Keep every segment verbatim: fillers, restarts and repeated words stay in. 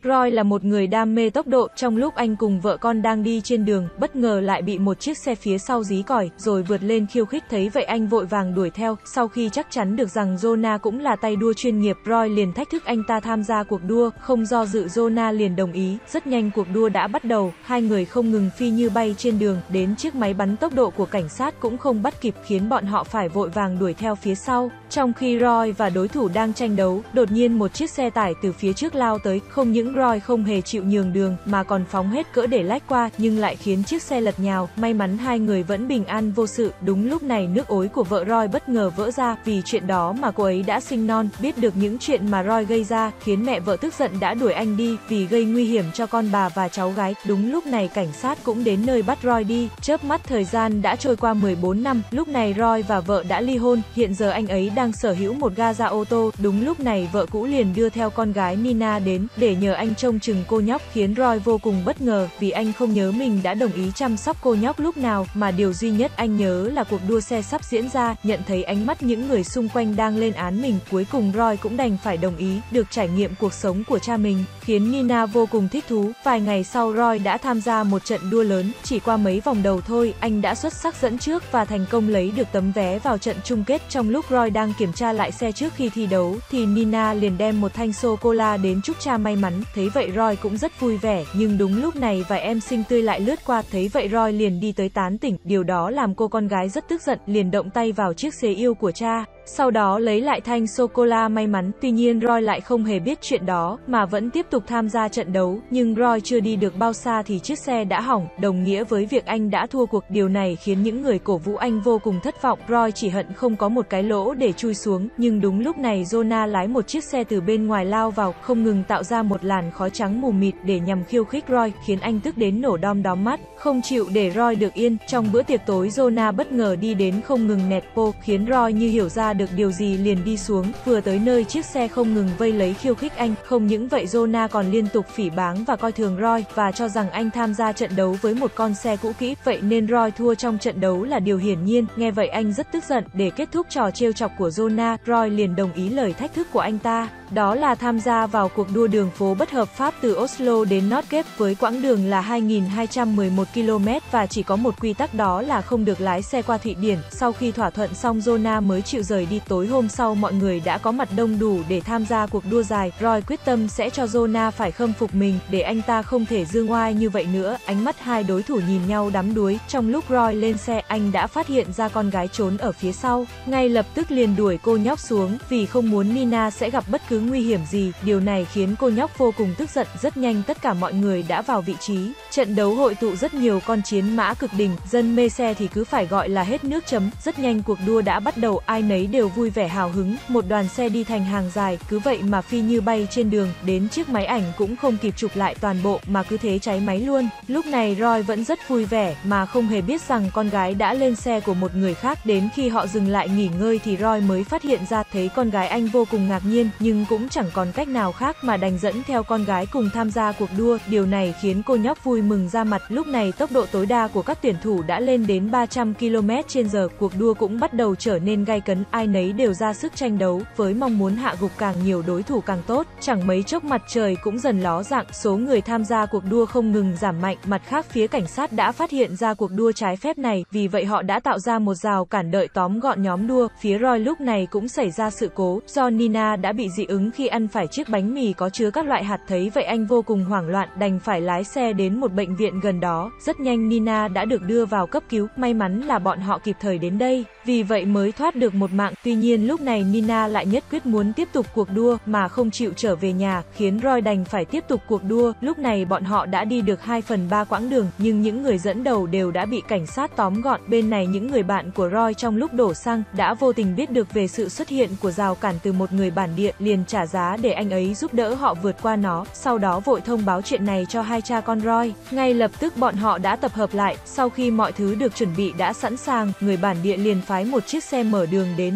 Roy là một người đam mê tốc độ, trong lúc anh cùng vợ con đang đi trên đường, bất ngờ lại bị một chiếc xe phía sau dí còi, rồi vượt lên khiêu khích. Thấy vậy anh vội vàng đuổi theo, sau khi chắc chắn được rằng Jonah cũng là tay đua chuyên nghiệp, Roy liền thách thức anh ta tham gia cuộc đua, không do dự Jonah liền đồng ý. Rất nhanh cuộc đua đã bắt đầu, hai người không ngừng phi như bay trên đường, đến chiếc máy bắn tốc độ của cảnh sát cũng không bắt kịp, khiến bọn họ phải vội vàng đuổi theo phía sau. Trong khi Roy và đối thủ đang tranh đấu, đột nhiên một chiếc xe tải từ phía trước lao tới, không những Roy không hề chịu nhường đường, mà còn phóng hết cỡ để lách qua, nhưng lại khiến chiếc xe lật nhào, may mắn hai người vẫn bình an vô sự. Đúng lúc này nước ối của vợ Roy bất ngờ vỡ ra, vì chuyện đó mà cô ấy đã sinh non. Biết được những chuyện mà Roy gây ra, khiến mẹ vợ tức giận đã đuổi anh đi, vì gây nguy hiểm cho con bà và cháu gái. Đúng lúc này cảnh sát cũng đến nơi bắt Roy đi. Chớp mắt thời gian đã trôi qua mười bốn năm, lúc này Roy và vợ đã ly hôn, hiện giờ anh ấy đang sở hữu một ga-ra ô tô. Đúng lúc này vợ cũ liền đưa theo con gái Nina đến, để nhờ anh trông chừng cô nhóc, khiến Roy vô cùng bất ngờ, vì anh không nhớ mình đã đồng ý chăm sóc cô nhóc lúc nào, mà điều duy nhất anh nhớ là cuộc đua xe sắp diễn ra. Nhận thấy ánh mắt những người xung quanh đang lên án mình, cuối cùng Roy cũng đành phải đồng ý, được trải nghiệm cuộc sống của cha mình, khiến Nina vô cùng thích thú. Vài ngày sau Roy đã tham gia một trận đua lớn, chỉ qua mấy vòng đầu thôi, anh đã xuất sắc dẫn trước và thành công lấy được tấm vé vào trận chung kết. Trong lúc Roy đang kiểm tra lại xe trước khi thi đấu, thì Nina liền đem một thanh sô-cô-la đến chúc cha may mắn. Thấy vậy Roy cũng rất vui vẻ, nhưng đúng lúc này vài em xinh tươi lại lướt qua, thấy vậy Roy liền đi tới tán tỉnh, điều đó làm cô con gái rất tức giận, liền động tay vào chiếc xế yêu của cha, sau đó lấy lại thanh sô-cô-la may mắn. Tuy nhiên Roy lại không hề biết chuyện đó, mà vẫn tiếp tục tham gia trận đấu, nhưng Roy chưa đi được bao xa thì chiếc xe đã hỏng, đồng nghĩa với việc anh đã thua cuộc. Điều này khiến những người cổ vũ anh vô cùng thất vọng, Roy chỉ hận không có một cái lỗ để chui xuống, nhưng đúng lúc này Jonah lái một chiếc xe từ bên ngoài lao vào, không ngừng tạo ra một làn khói trắng mù mịt để nhằm khiêu khích Roy, khiến anh tức đến nổ đom đóm mắt, không chịu để Roy được yên. Trong bữa tiệc tối Jonah bất ngờ đi đến không ngừng nẹt bô, khiến Roy như hiểu ra được điều gì liền đi xuống, vừa tới nơi chiếc xe không ngừng vây lấy khiêu khích anh. Không những vậy Jonah còn liên tục phỉ báng và coi thường Roy, và cho rằng anh tham gia trận đấu với một con xe cũ kỹ, vậy nên Roy thua trong trận đấu là điều hiển nhiên. Nghe vậy anh rất tức giận, để kết thúc trò trêu chọc của Jonah, Roy liền đồng ý lời thách thức của anh ta, đó là tham gia vào cuộc đua đường phố bất hợp pháp từ Oslo đến Notgate với quãng đường là hai nghìn hai trăm mười một ki lô mét, và chỉ có một quy tắc, đó là không được lái xe qua Thụy Điển. Sau khi thỏa thuận xong Jonah mới chịu rời đi. Tối hôm sau mọi người đã có mặt đông đủ để tham gia cuộc đua dài. Roy quyết tâm sẽ cho Jonah phải khâm phục mình, để anh ta không thể dương oai như vậy nữa. Ánh mắt hai đối thủ nhìn nhau đắm đuối. Trong lúc Roy lên xe, anh đã phát hiện ra con gái trốn ở phía sau, ngay lập tức liền đuổi cô nhóc xuống, vì không muốn Nina sẽ gặp bất cứ nguy hiểm gì. Điều này khiến cô nhóc vô cùng tức giận. Rất nhanh tất cả mọi người đã vào vị trí. Trận đấu hội tụ rất nhiều con chiến mã cực đỉnh, dân mê xe thì cứ phải gọi là hết nước chấm. Rất nhanh cuộc đua đã bắt đầu, ai nấy đều vui vẻ hào hứng, một đoàn xe đi thành hàng dài, cứ vậy mà phi như bay trên đường, đến chiếc máy ảnh cũng không kịp chụp lại toàn bộ, mà cứ thế cháy máy luôn. Lúc này Roy vẫn rất vui vẻ, mà không hề biết rằng con gái đã lên xe của một người khác. Đến khi họ dừng lại nghỉ ngơi thì Roy mới phát hiện ra, thấy con gái anh vô cùng ngạc nhiên, nhưng cũng chẳng còn cách nào khác mà đành dẫn theo con gái cùng tham gia cuộc đua. Điều này khiến cô nhóc vui mừng ra mặt. Lúc này tốc độ tối đa của các tuyển thủ đã lên đến ba trăm ki lô mét trên giờ, cuộc đua cũng bắt đầu trở nên gay cấn, ai nấy đều ra sức tranh đấu, với mong muốn hạ gục càng nhiều đối thủ càng tốt. Chẳng mấy chốc mặt trời cũng dần ló dạng, số người tham gia cuộc đua không ngừng giảm mạnh. Mặt khác phía cảnh sát đã phát hiện ra cuộc đua trái phép này, vì vậy họ đã tạo ra một rào cản đợi tóm gọn nhóm đua. Phía Roy lúc này cũng xảy ra sự cố, do Nina đã bị dị ứng khi ăn phải chiếc bánh mì có chứa các loại hạt. Thấy vậy anh vô cùng hoảng loạn, đành phải lái xe đến một bệnh viện gần đó. Rất nhanh Nina đã được đưa vào cấp cứu, may mắn là bọn họ kịp thời đến đây, vì vậy mới thoát được một mạng. Tuy nhiên lúc này Nina lại nhất quyết muốn tiếp tục cuộc đua, mà không chịu trở về nhà, khiến Roy đành phải tiếp tục cuộc đua. Lúc này bọn họ đã đi được hai phần ba quãng đường, nhưng những người dẫn đầu đều đã bị cảnh sát tóm gọn. Bên này những người bạn của Roy trong lúc đổ xăng, đã vô tình biết được về sự xuất hiện của rào cản từ một người bản địa, liền trả giá để anh ấy giúp đỡ họ vượt qua nó, sau đó vội thông báo chuyện này cho hai cha con Roy. Ngay lập tức bọn họ đã tập hợp lại, sau khi mọi thứ được chuẩn bị đã sẵn sàng, người bản địa liền phái một chiếc xe mở đường đến,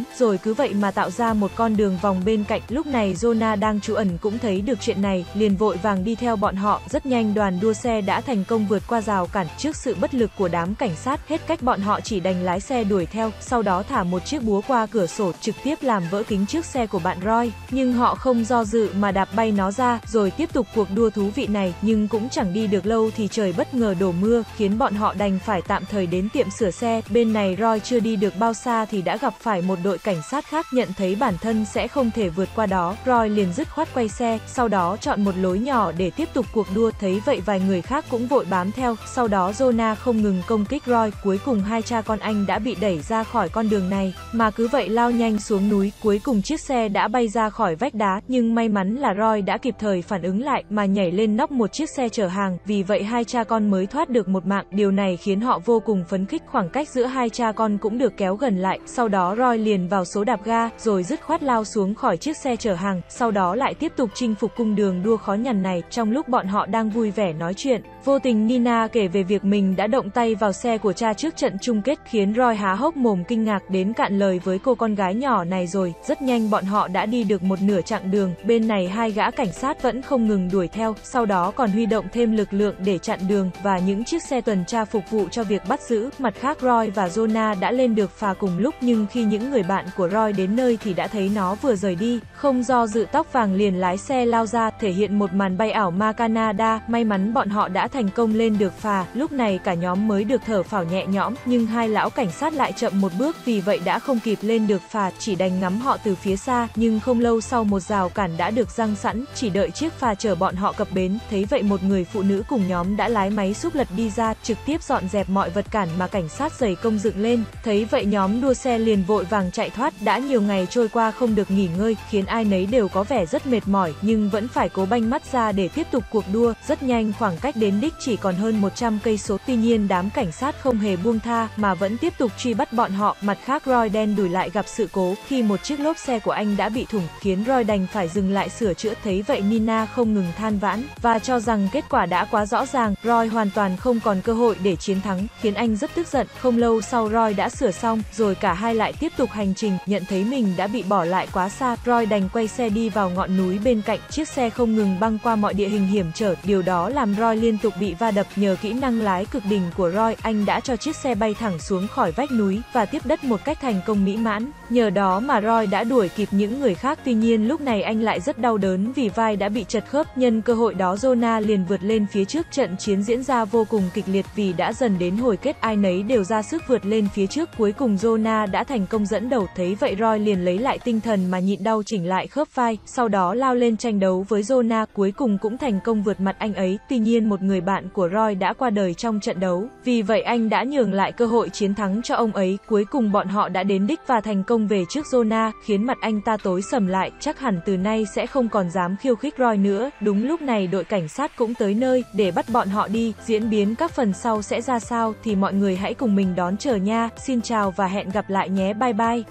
rồi cứ vậy mà tạo ra một con đường vòng bên cạnh. Lúc này Jonah đang trú ẩn cũng thấy được chuyện này, liền vội vàng đi theo bọn họ. Rất nhanh đoàn đua xe đã thành công vượt qua rào cản. Trước sự bất lực của đám cảnh sát, hết cách bọn họ chỉ đành lái xe đuổi theo, sau đó thả một chiếc búa qua cửa sổ, trực tiếp làm vỡ kính trước xe của bạn Roy. Nhưng họ không do dự mà đạp bay nó ra, rồi tiếp tục cuộc đua thú vị này. Nhưng cũng chẳng đi được lâu thì trời bất ngờ đổ mưa, khiến bọn họ đành phải tạm thời đến tiệm sửa xe. Bên này Roy chưa đi được bao xa thì đã gặp phải một đội cảnh sát khác. Nhận thấy bản thân sẽ không thể vượt qua đó, Roy liền dứt khoát quay xe, sau đó chọn một lối nhỏ để tiếp tục cuộc đua. Thấy vậy vài người khác cũng vội bám theo, sau đó Jonah không ngừng công kích Roy. Cuối cùng hai cha con anh đã bị đẩy ra khỏi con đường này, mà cứ vậy lao nhanh xuống núi. Cuối cùng chiếc xe đã bay ra khỏi vách đá, nhưng may mắn là Roy đã kịp thời phản ứng lại mà nhảy lên nóc một chiếc xe chở hàng, vì vậy hai cha con mới thoát được một mạng. Điều này khiến họ vô cùng phấn khích, khoảng cách giữa hai cha con cũng được kéo gần lại. Sau đó Roy liền vào số đạp ga, rồi dứt khoát lao xuống khỏi chiếc xe chở hàng, sau đó lại tiếp tục chinh phục cung đường đua khó nhằn này. Trong lúc bọn họ đang vui vẻ nói chuyện, vô tình Nina kể về việc mình đã động tay vào xe của cha trước trận chung kết, khiến Roy há hốc mồm kinh ngạc đến cạn lời với cô con gái nhỏ này rồi. Rất nhanh bọn họ đã đi được một nửa chặng đường, bên này hai gã cảnh sát vẫn không ngừng đuổi theo, sau đó còn huy động thêm lực lượng để chặn đường và những chiếc xe tuần tra phục vụ cho việc bắt giữ. Mặt khác Roy và Jonah đã lên được phà cùng lúc, nhưng khi những người bạn của Roy đến nơi thì đã thấy nó vừa rời đi. Không do dự, tóc vàng liền lái xe lao ra, thể hiện một màn bay ảo ma Canada. May mắn bọn họ đã thành công lên được phà, lúc này cả nhóm mới được thở phào nhẹ nhõm, nhưng hai lão cảnh sát lại chậm một bước, vì vậy đã không kịp lên được phà, chỉ đành ngắm họ từ phía xa. Nhưng không lâu sau một rào cản đã được giăng sẵn, chỉ đợi chiếc phà chở bọn họ cập bến. Thấy vậy một người phụ nữ cùng nhóm đã lái máy xúc lật đi ra, trực tiếp dọn dẹp mọi vật cản mà cảnh sát dày công dựng lên. Thấy vậy nhóm đua xe liền vội vàng chạy thoát. Đã nhiều ngày trôi qua không được nghỉ ngơi, khiến ai nấy đều có vẻ rất mệt mỏi, nhưng vẫn phải cố banh mắt ra để tiếp tục cuộc đua. Rất nhanh khoảng cách đến đích chỉ còn hơn một trăm cây số, tuy nhiên đám cảnh sát không hề buông tha mà vẫn tiếp tục truy bắt bọn họ. Mặt khác Roy đen đủi lại gặp sự cố khi một chiếc lốp xe của anh đã bị thủng, khiến Roy đành phải dừng lại sửa chữa. Thấy vậy Nina không ngừng than vãn và cho rằng kết quả đã quá rõ ràng, Roy hoàn toàn không còn cơ hội để chiến thắng, khiến anh rất tức giận. Không lâu sau Roy đã sửa xong, rồi cả hai lại tiếp tục hành trình. Nhận thấy mình đã bị bỏ lại quá xa, Roy đành quay xe đi vào ngọn núi bên cạnh. Chiếc xe không ngừng băng qua mọi địa hình hiểm trở, điều đó làm Roy liên tục bị va đập. Nhờ kỹ năng lái cực đỉnh của Roy, anh đã cho chiếc xe bay thẳng xuống khỏi vách núi và tiếp đất một cách thành công mỹ mãn. Nhờ đó mà Roy đã đuổi kịp những người khác, tuy nhiên lúc này anh lại rất đau đớn vì vai đã bị chật khớp. Nhân cơ hội đó Jonah liền vượt lên phía trước. Trận chiến diễn ra vô cùng kịch liệt vì đã dần đến hồi kết, ai nấy đều ra sức vượt lên phía trước. Cuối cùng Jonah đã thành công dẫn đầu. Thấy vậy Roy liền lấy lại tinh thần mà nhịn đau chỉnh lại khớp vai, sau đó lao lên tranh đấu với Jonah, cuối cùng cũng thành công vượt mặt anh ấy. Tuy nhiên một người bạn của Roy đã qua đời trong trận đấu, vì vậy anh đã nhường lại cơ hội chiến thắng cho ông ấy. Cuối cùng bọn họ đã đến đích và thành công về trước Jonah, khiến mặt anh ta tối sầm lại, chắc hẳn từ nay sẽ không còn dám khiêu khích Roy nữa. Đúng lúc này đội cảnh sát cũng tới nơi để bắt bọn họ đi. Diễn biến các phần sau sẽ ra sao thì mọi người hãy cùng mình đón chờ nha. Xin chào và hẹn gặp lại nhé, bye bye.